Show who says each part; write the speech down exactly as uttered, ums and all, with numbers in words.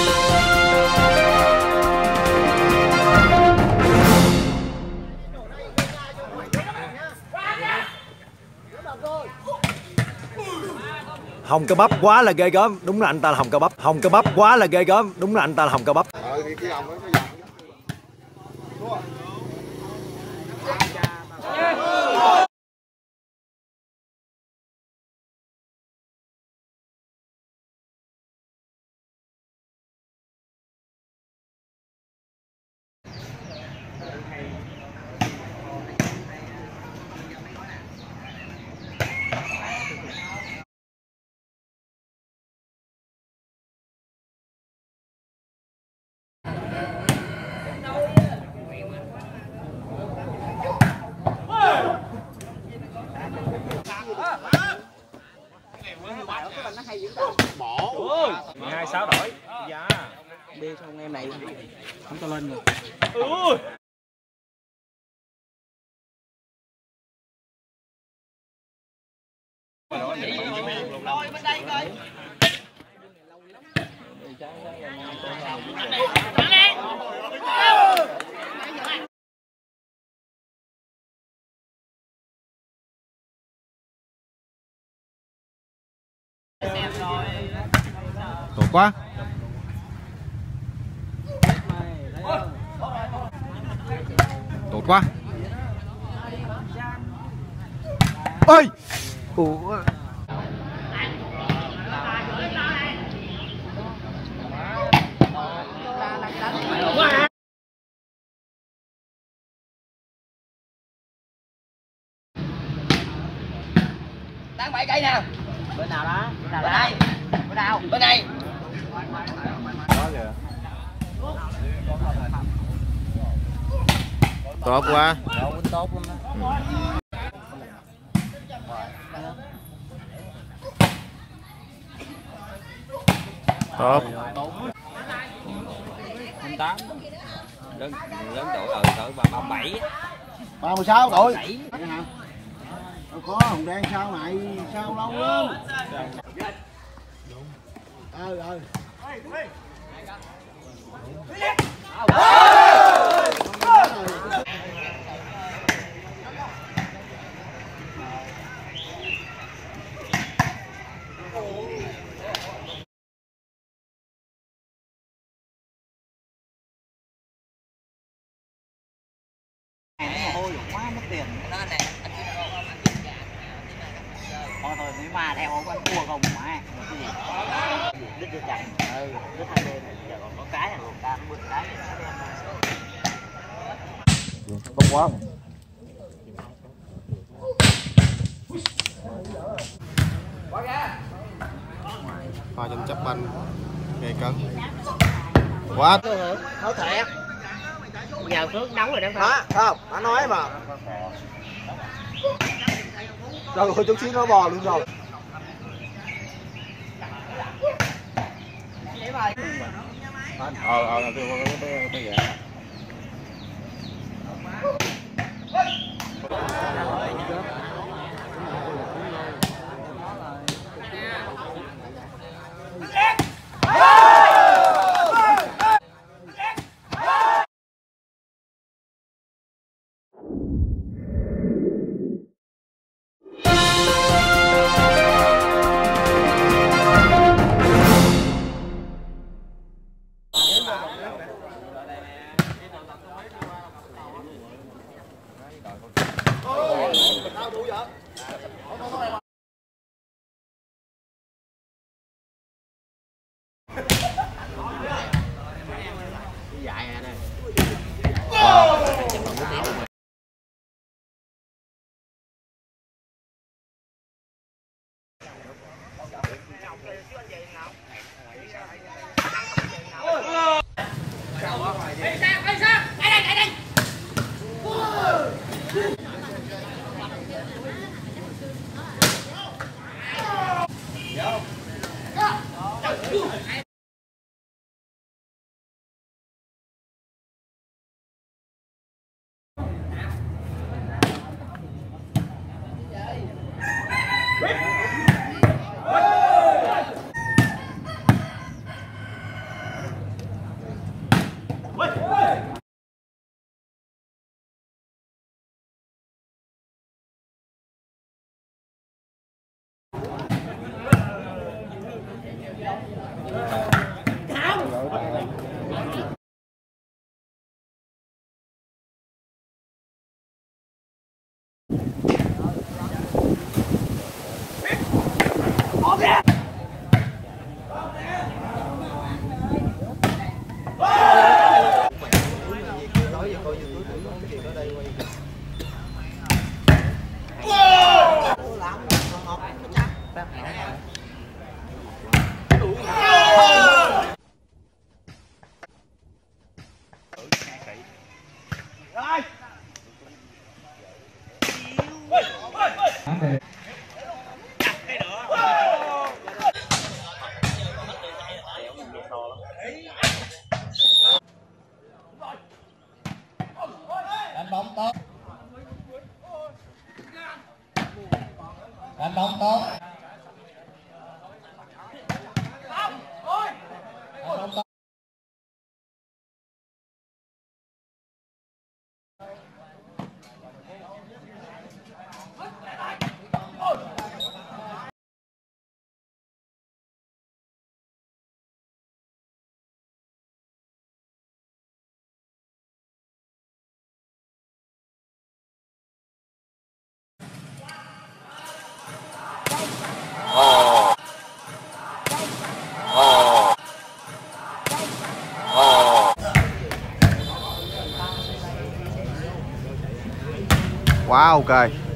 Speaker 1: Hồng cơ bắp quá là ghê gớm, đúng là anh ta là hồng cơ bắp. Hồng cơ bắp quá là ghê gớm, đúng là anh ta là hồng cơ bắp.
Speaker 2: mười hai sáu đổi. Dạ.
Speaker 3: Bê xong em này không cho lên rồi.
Speaker 2: Ui.
Speaker 3: Rồi bên đây coi.
Speaker 4: Tốt quá. Tốt quá. Ơi. Ủa.
Speaker 3: Đang bảy cây nào? Bên nào đó? Bên nào đây? Bên nào? Bên này.
Speaker 4: Đó kìa. Tốt quá.
Speaker 3: Tốt luôn đó.
Speaker 4: Tốt.
Speaker 2: Không tám. Lớn lớn tuổi rồi, cỡ ba mươi bảy.
Speaker 5: ba mươi sáu tuổi. Đâu có Hồng Đen sao mày, sao lâu lắm. Ừ ừ.
Speaker 3: Ôi quá mất tiền. Đó này. Thôi thôi nếu mà theo ông anh thua không mà. Đứt chưa chặt. Ừ, đứt hai bên này giờ còn có cái là còn ta bứt cái.
Speaker 4: Tốt quá. Pha chân chấp banh gây cấn. Quá.
Speaker 3: Thấu thiệt. Giờ Phước nóng rồi đó phải
Speaker 5: Hả? Không, đã nói mà. Rồi rồi chút xíu nó bò luôn rồi.
Speaker 4: Ờ ờ tôi tôi tôi vậy.
Speaker 5: Đánh bóng tốt. Đánh bóng tốt. Đánh bóng tốt.
Speaker 4: Quá ok.